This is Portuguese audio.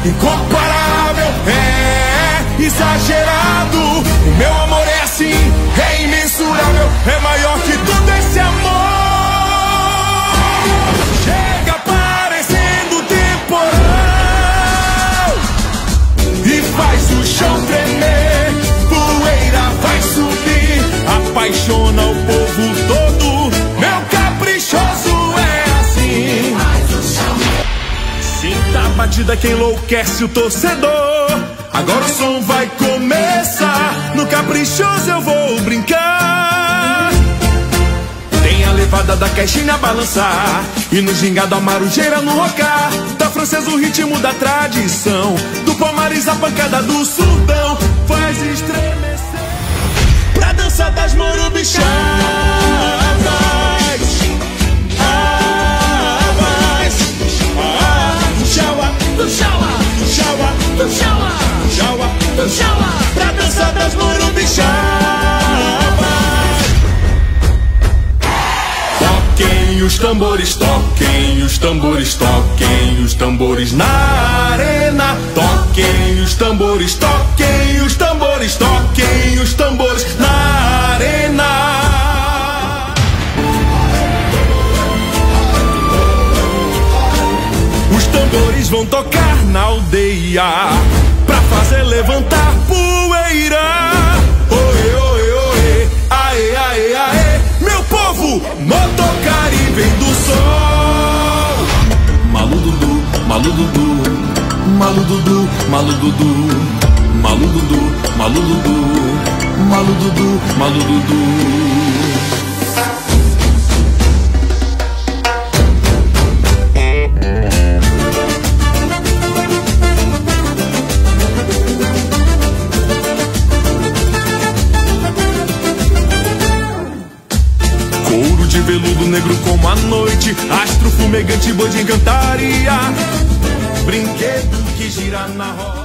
incomparável, é exagerado. O meu amor é assim, é imensurável, é maior que tudo esse amor. Chega parecendo temporal e faz o chão tremer, poeira vai subir, apaixona o povo todo. Meu caprichoso é assim. Sinta a batida que enlouquece o torcedor. Agora o som vai começar, no caprichoso eu vou brincar. Tem a levada da caixinha a balançar, e no gingado a marujeira no rocar. Da francesa o ritmo da tradição, do Palmares a pancada do Sudão. Faz estremecer pra dança das morubixas. Pra dança das morubixas. Toquem os tambores, toquem os tambores, toquem os tambores na arena. Toquem os tambores, toquem os tambores, toquem os tambores na arena. Os tambores vão tocar na aldeia pra fazer levantar poeira. Oê, oê, oê, aê, aê, aê. Meu povo, Motocari vem do sol. Malududu, malududu, malududu, malududu, malududu, malududu, malududu, malududu. Couro de veludo negro como a noite, astro fumegante, boi de encantaria, brinquedo que gira na roda.